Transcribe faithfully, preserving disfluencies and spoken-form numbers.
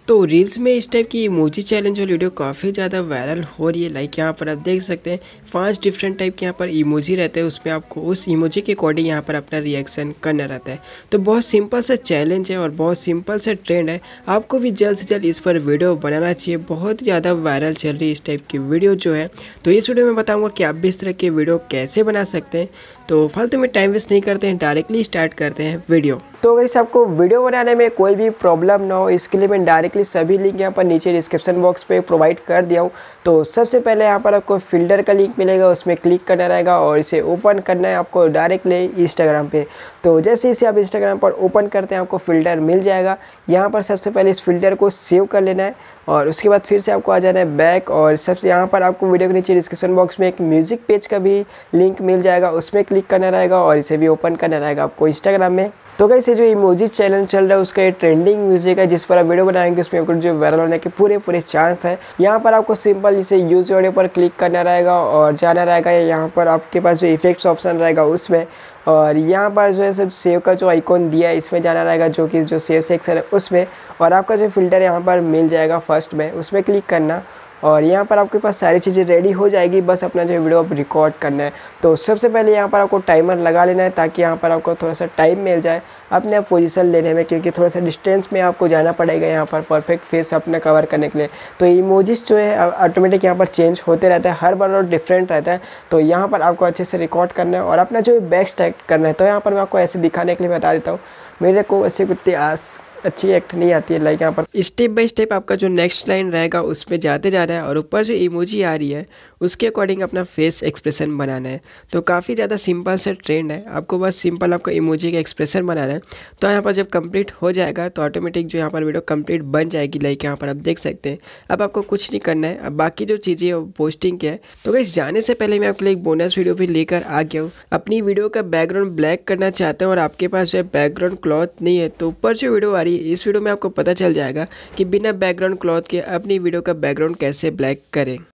तो रील्स में इस टाइप की इमोजी चैलेंज वाली वीडियो काफ़ी ज़्यादा वायरल हो रही है। लाइक यहाँ पर आप देख सकते हैं पांच डिफरेंट टाइप के यहाँ पर इमोजी रहते हैं, उसमें आपको उस इमोजी के अकॉर्डिंग यहाँ पर अपना रिएक्शन करना रहता है। तो बहुत सिंपल सा चैलेंज है और बहुत सिंपल सा ट्रेंड है। आपको भी जल्द से जल्द इस पर वीडियो बनाना चाहिए। बहुत ज़्यादा वायरल चल रही है इस टाइप की वीडियो जो है। तो इस वीडियो में बताऊँगा कि आप भी इस तरह की वीडियो कैसे बना सकते हैं। तो फालतू में टाइम वेस्ट नहीं करते हैं, डायरेक्टली स्टार्ट करते हैं वीडियो। तो अगर आपको वीडियो बनाने में कोई भी प्रॉब्लम ना हो, इसके लिए मैं डायरेक्टली सभी लिंक यहाँ पर नीचे डिस्क्रिप्शन बॉक्स पे प्रोवाइड कर दिया हूँ। तो सबसे पहले यहाँ पर आपको फिल्टर का लिंक मिलेगा, उसमें क्लिक करना रहेगा और इसे ओपन करना है आपको डायरेक्टली इंस्टाग्राम पे। तो जैसे इसे आप इंस्टाग्राम पर ओपन करते हैं आपको फ़िल्टर मिल जाएगा। यहाँ पर सबसे पहले इस फिल्टर को सेव कर लेना है और उसके बाद फिर से आपको आ जाना है बैक। और सबसे यहाँ पर आपको वीडियो के नीचे डिस्क्रिप्शन बॉक्स में एक म्यूज़िक पेज का भी लिंक मिल जाएगा, उसमें क्लिक करना रहेगा और इसे भी ओपन करना रहेगा आपको इंस्टाग्राम में। तो गाइस ये जो इमोजी चैलेंज चल रहा है उसका ये ट्रेंडिंग म्यूजिक है, जिस पर आप वीडियो बनाएंगे उसमें आपको जो वायरल होने के पूरे पूरे चांस है। यहाँ पर आपको सिंपल इसे यूज वीडियो पर क्लिक करना रहेगा और जाना रहेगा यहाँ पर आपके पास जो इफेक्ट्स ऑप्शन रहेगा उसमें, और यहाँ पर जो है सब सेव का जो आइकॉन दिया है इसमें जाना रहेगा, जो कि जो सेव सेक्शन है उसमें। और आपका जो फिल्टर यहाँ पर मिल जाएगा फर्स्ट में, उसमें क्लिक करना और यहाँ पर आपके पास सारी चीज़ें रेडी हो जाएगी, बस अपना जो वीडियो आप रिकॉर्ड करना है। तो सबसे पहले यहाँ पर आपको टाइमर लगा लेना है ताकि यहाँ पर आपको थोड़ा सा टाइम मिल जाए अपने पोजीशन लेने में, क्योंकि थोड़ा सा डिस्टेंस में आपको जाना पड़ेगा यहाँ पर परफेक्ट फेस अपना कवर करने के लिए। तो इमोजीज जो है ऑटोमेटिक यहाँ पर चेंज होते रहता है, हर बार और डिफरेंट रहता है। तो यहाँ पर आपको अच्छे से रिकॉर्ड करना है और अपना जो बैक एक्ट करना है। तो यहाँ पर मैं आपको ऐसे दिखाने के लिए बता देता हूँ, मेरे को ऐसे कुछ आस अच्छी एक्ट नहीं आती है। लाइक यहाँ पर स्टेप बाय स्टेप आपका जो नेक्स्ट लाइन रहेगा उसमें जाते जा रहा है और ऊपर जो इमोजी आ रही है उसके अकॉर्डिंग अपना फेस एक्सप्रेशन बनाना है। तो काफ़ी ज़्यादा सिंपल से ट्रेंड है, आपको बस सिंपल आपका इमोजी का एक्सप्रेशन बनाना है। तो यहाँ पर जब कंप्लीट हो जाएगा तो ऑटोमेटिक जो यहाँ पर वीडियो कंप्लीट बन जाएगी। लाइक यहाँ पर आप देख सकते हैं, अब आपको कुछ नहीं करना है, अब बाकी जो चीज़ें है वो पोस्टिंग क्या है। तो गाइस जाने से पहले मैं आपके लिए एक बोनस वीडियो भी लेकर आ गया हूँ। अपनी वीडियो का बैकग्राउंड ब्लैक करना चाहते हैं और आपके पास जो है बैकग्राउंड क्लॉथ नहीं है, तो ऊपर जो वीडियो आ रही है इस वीडियो में आपको पता चल जाएगा कि बिना बैकग्राउंड क्लॉथ के अपनी वीडियो का बैकग्राउंड कैसे ब्लैक करें।